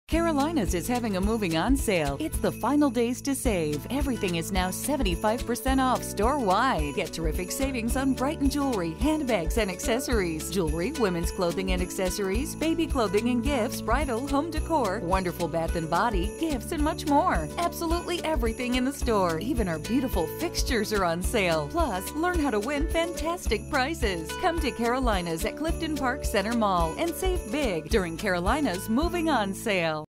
Carolinas is having a moving on sale. It's the final days to save. Everything is now 75% off store-wide. Get terrific savings on Brighton jewelry, handbags, and accessories. Jewelry, women's clothing and accessories, baby clothing and gifts, bridal, home decor, wonderful bath and body, gifts, and much more. Absolutely everything in the store. Even our beautiful fixtures are on sale. Plus, learn how to win fantastic prizes. Come to Carolinas at Clifton Park Center Mall and save big during Carolinas moving on sale.